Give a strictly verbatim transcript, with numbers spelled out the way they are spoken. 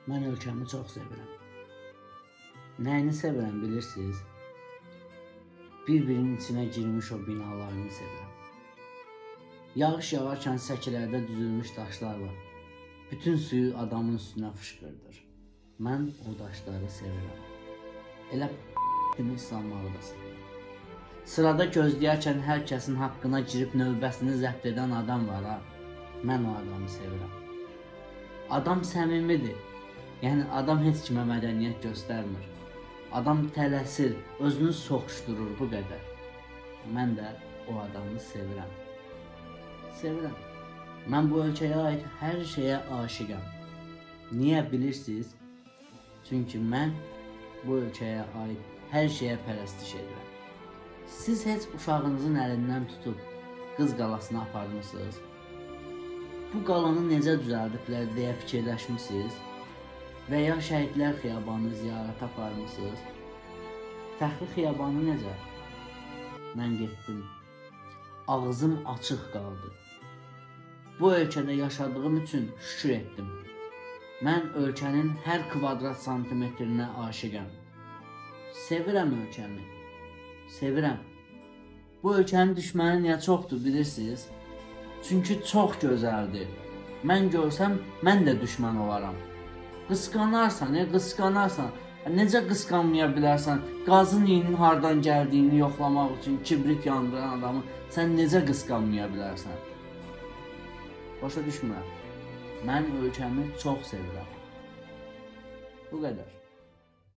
Mən ölkəmi çox sevirəm. Nəyini sevirəm bilirsiniz? Bir-birinin içinə girmiş o binalarını sevirəm. Yağış yağarkən səkilərdə düzülmüş daşlar var. Bütün suyu adamın üstünə fışqırdır. Mən o daşları sevirəm. Elə kimi salmağı da sevirəm. Sırada gözləyərkən hər kəsin haqqına girib növbəsini zəbt edən adam var ha. Mən o adamı sevirəm. Adam səmimidir. Yəni adam heç kimə mədəniyyət göstərmir. Adam tələsir, özünü soxuşdurur bu qədər. Mən də o adamı sevirəm. Sevirəm. Mən bu ölkəyə aid hər şeyə aşiqəm. Niyə bilirsiniz? Çünki mən bu ölkəyə aid hər şeyə pərəstiş edirəm. Siz heç uşağınızın əlindən tutub qız qalasına apardınız. Bu qalanı necə düzəldiblər deyə fikirləşmisiniz? Və ya Şəhidlər Xiyabanını ziyarətə aparmışsınız. Fəxri Xiyabanı necə? Mən getdim. Ağzım açıq qaldı. Bu ölkədə yaşadığım üçün şükür etdim. Mən ölkənin hər kvadrat santimetrinə aşiqəm. Sevirəm ölkəmi. Sevirəm. Bu ölkənin düşməni niyə çoxdur bilirsiniz? Çünki çox gözəldir. Mən görsəm, mən də düşmən olaram. Qısqanarsan, e, qısqanarsan. Necə qısqanmaya bilərsən? Qazın iyinin hardan gəldiyini yoxlamaq üçün kibrit yandıran adamı sən necə qısqanmaya bilərsən? Başa düşmürəm. Mən ölkəmi çox sevirəm. Bu qədər.